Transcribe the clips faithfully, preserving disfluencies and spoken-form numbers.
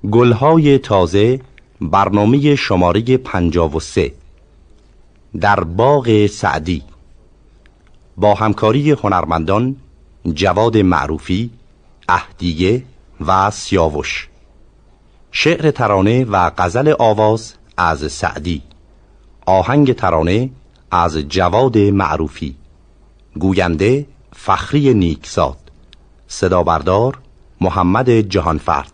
گلهای تازه، برنامه شماره پنجاه و سه در باغ سعدی با همکاری هنرمندان جواد معروفی، اهدیه و سیاوش. شعر ترانه و غزل آواز از سعدی، آهنگ ترانه از جواد معروفی، گوینده فخری نیکزاد، صدا بردار محمد جهانفرد.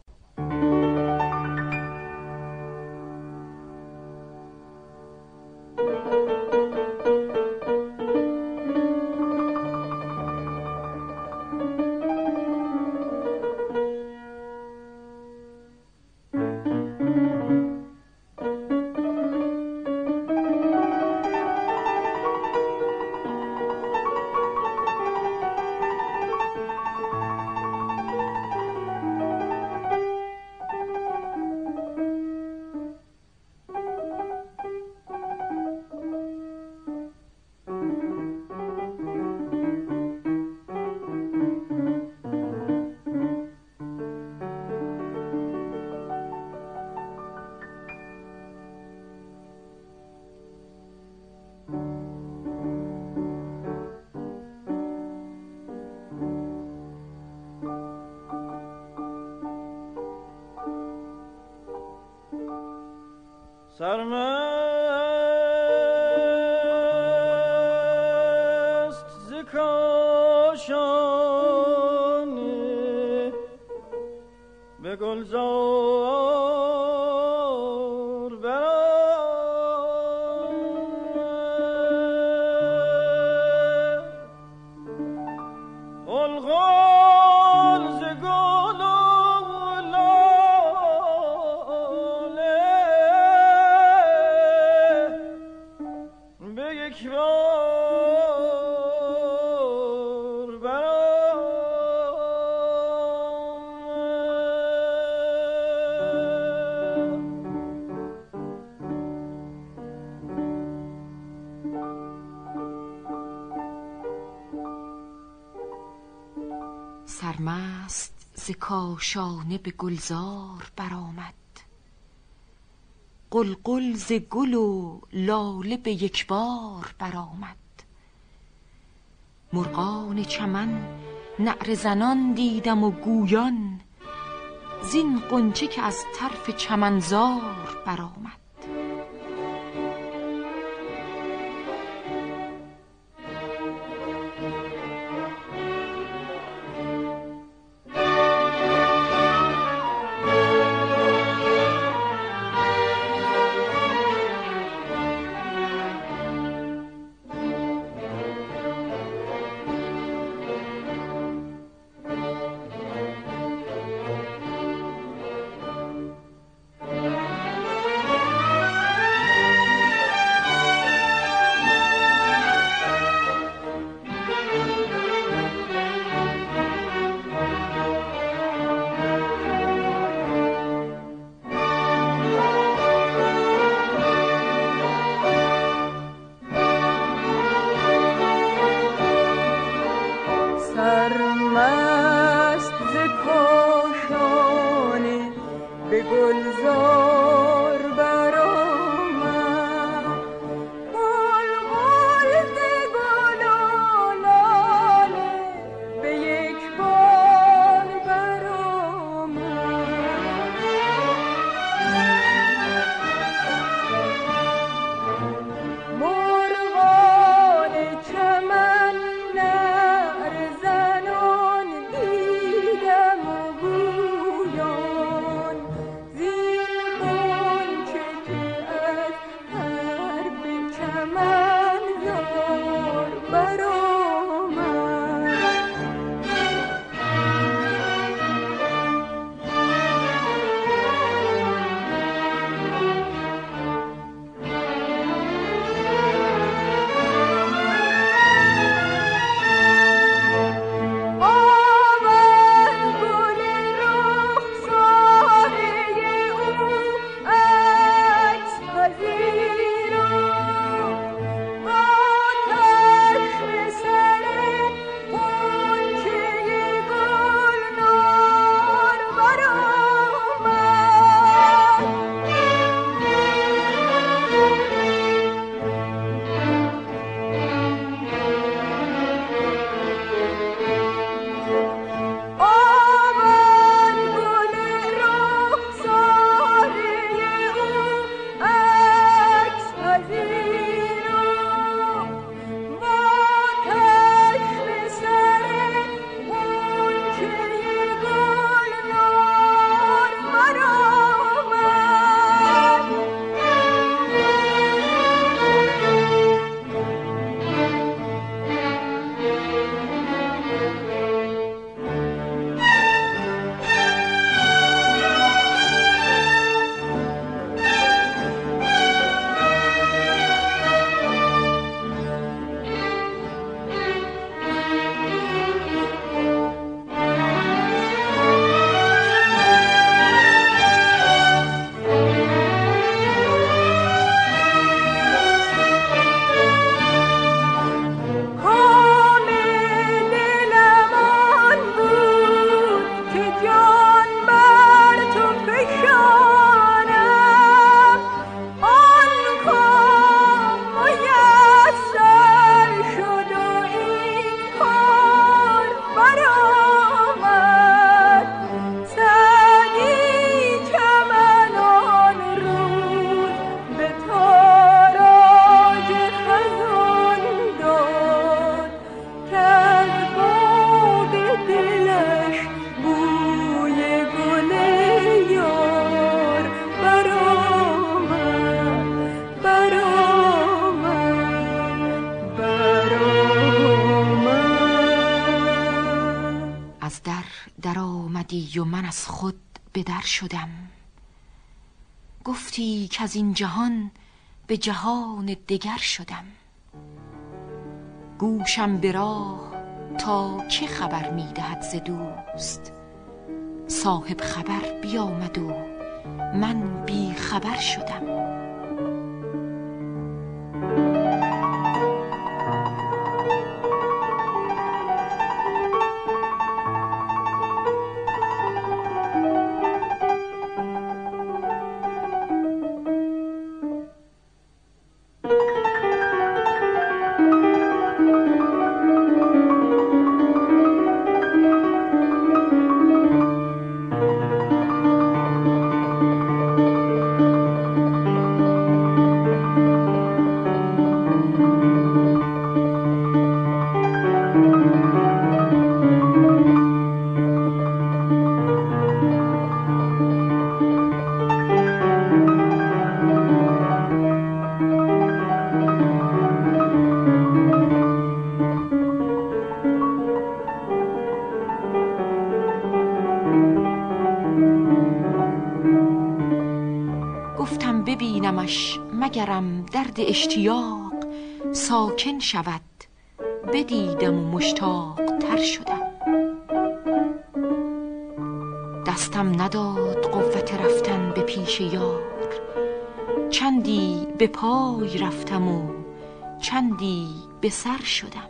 سرمست ز کاشانه به گلزار برآمد، غلغل ز گل و لاله به یک بار برآمد. سرمست ز کاشانه به گلزار برآمد، غلغل ز گل و لاله به یک بار برآمد. مرغان چمن نعره زنان دیدم و گویان، زین غنچه که از طرف چمنزار برآمد. سرمست ز کاشانه به گلزار برآمد، غلغل ز گل و لاله به یک بار برآمد. مرغان چمن نعره زنان دیدم و گویان، زین از خود به در شدم. گفتی که از این جهان به جهان دگر شدم. گوشم به راه تا که خبر می دهد ز دوست. صاحب خبر بیامد و من بی خبر شدم. ببینمش مگرم درد اشتیاق ساکن شود. بدیدم و مشتاق تر شدم. دستم نداد قوت رفتن به پیش یار. چندی به پای رفتم و چندی به سر شدم.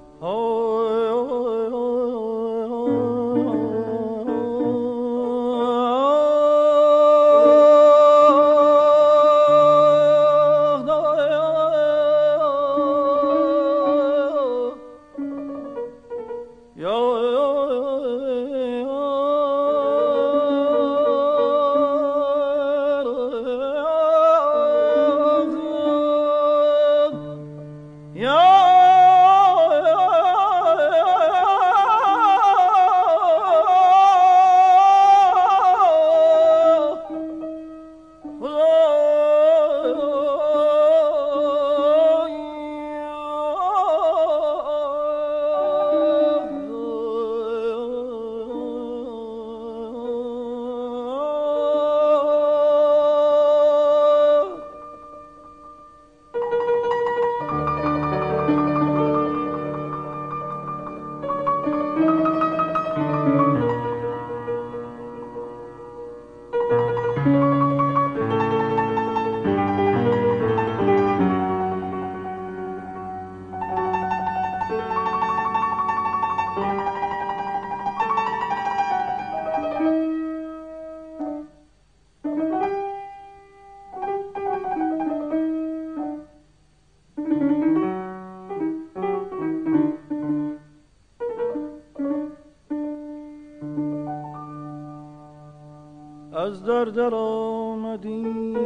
از در در آمدی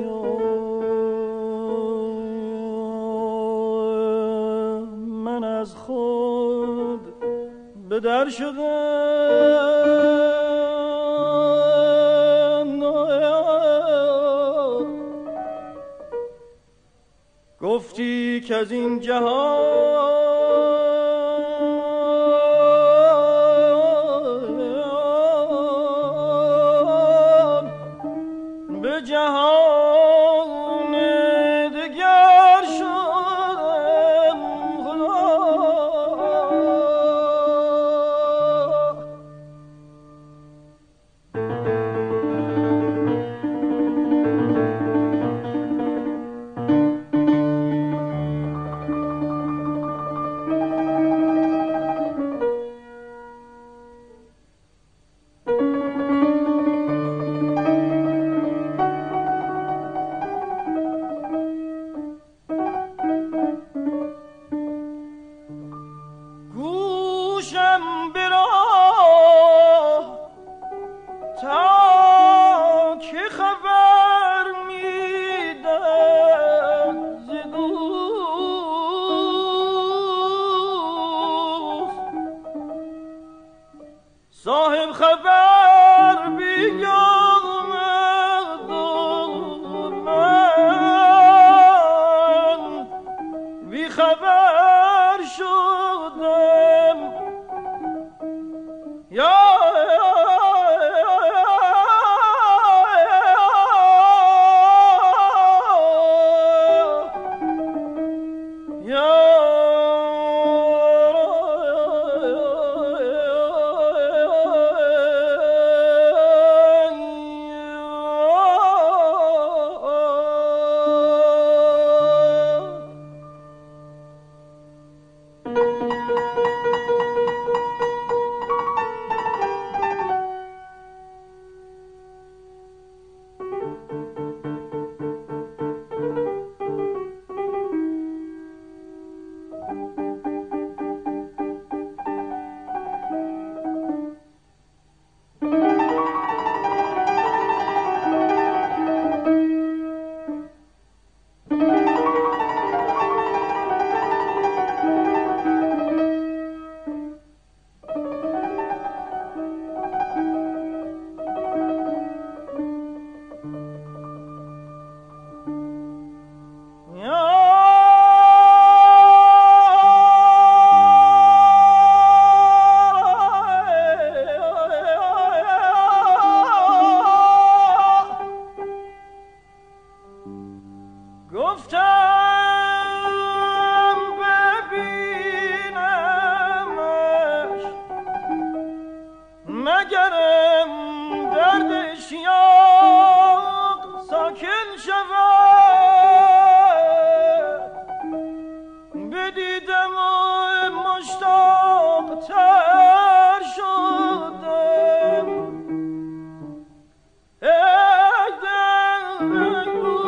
من از خود به در شدم. گفتی که از این جهان جهان دگر شدم. اشتیاق ساکن شود بدیدم و مشتاق تر شدم ای دل ای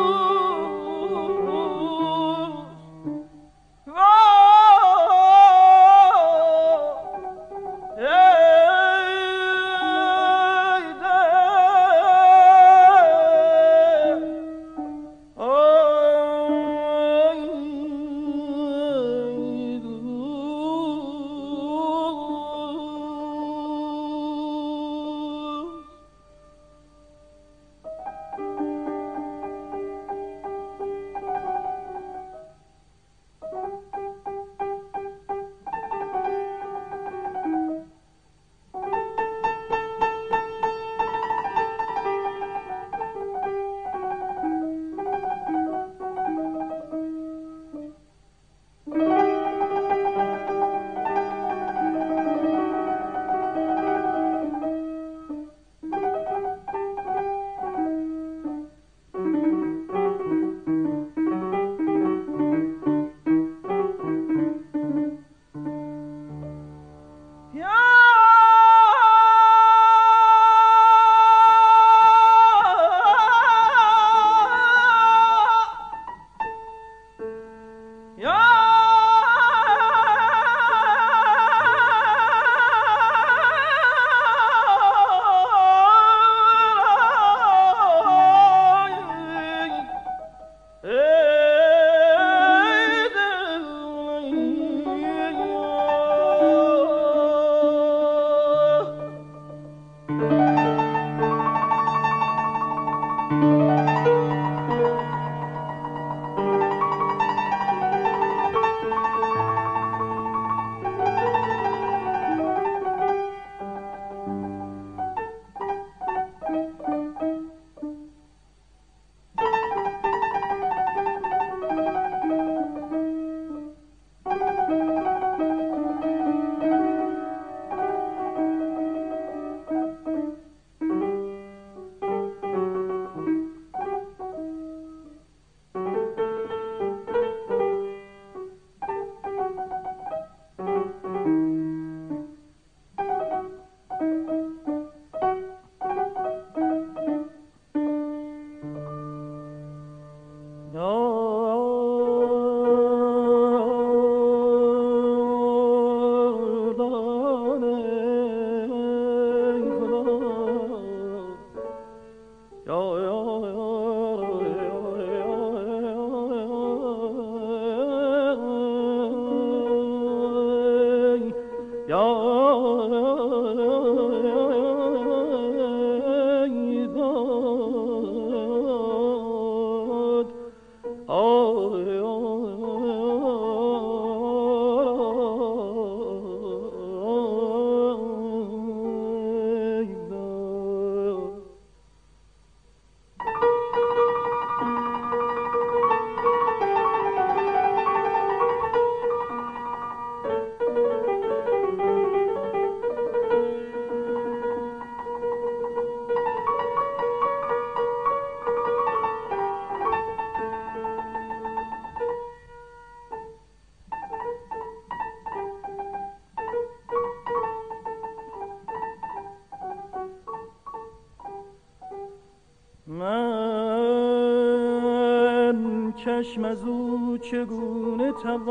چشم از او چگونه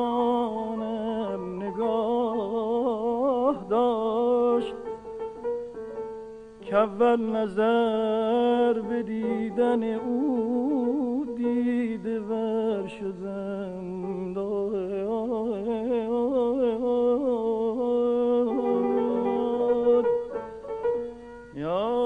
توانم نگاه داشت که اول نظر به دیدن او دیده ور شدم داد یا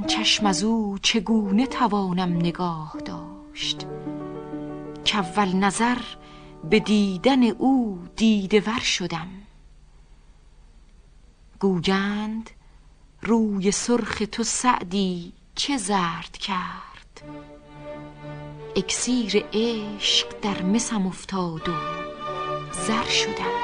چشم از او چگونه توانم نگاه داشت، که اول نظر به دیدن او دیده ور شدم. گویند روی سرخ تو سعدی چه زرد کرد، اکسیر عشق در مسم افتاد و زر شدم.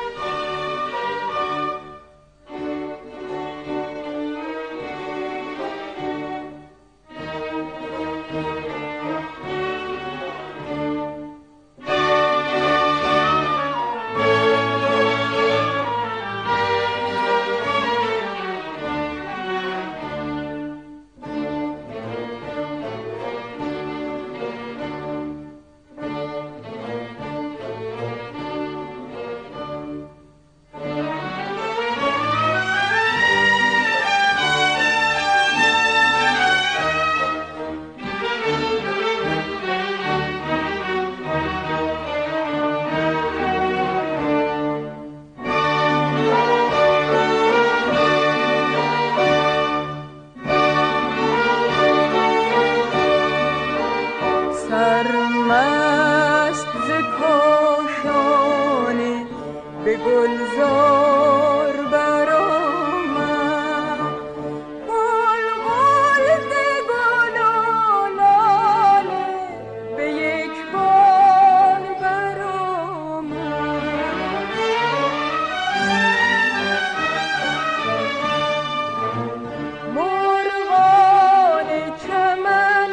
سرمست ز کاشانه به گلزار برآمد، غلغل ز گل و لاله به یک بار برآمد. مرغان چمن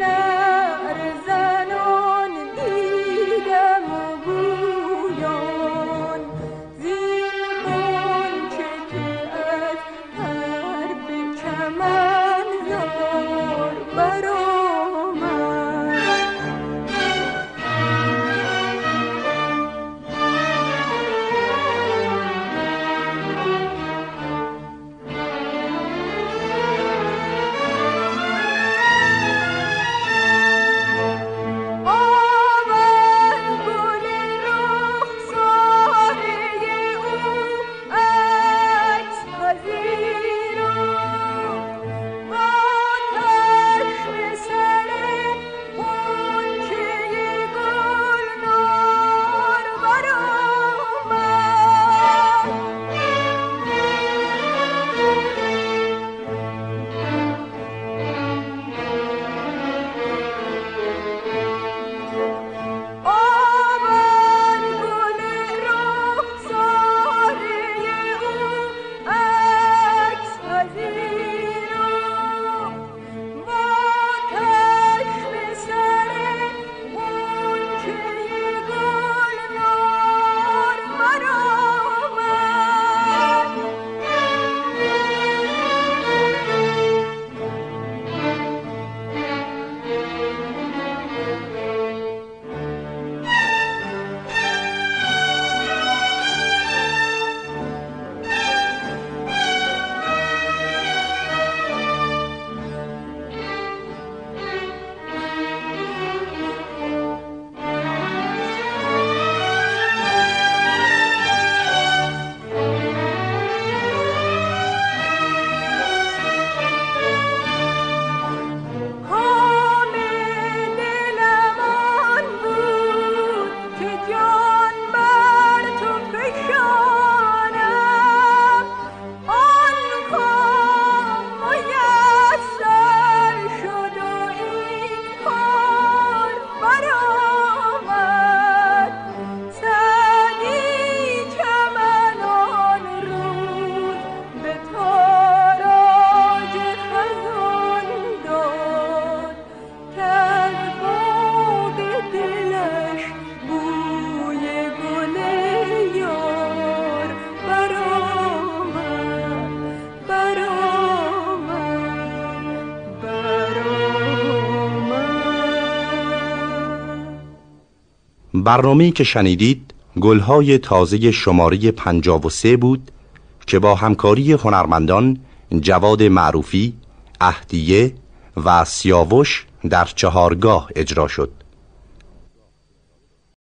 برنامه‌ای که شنیدید گلهای تازه شماره پنجاه و سه بود که با همکاری هنرمندان جواد معروفی، اهدیه و سیاوش در چهارگاه اجرا شد.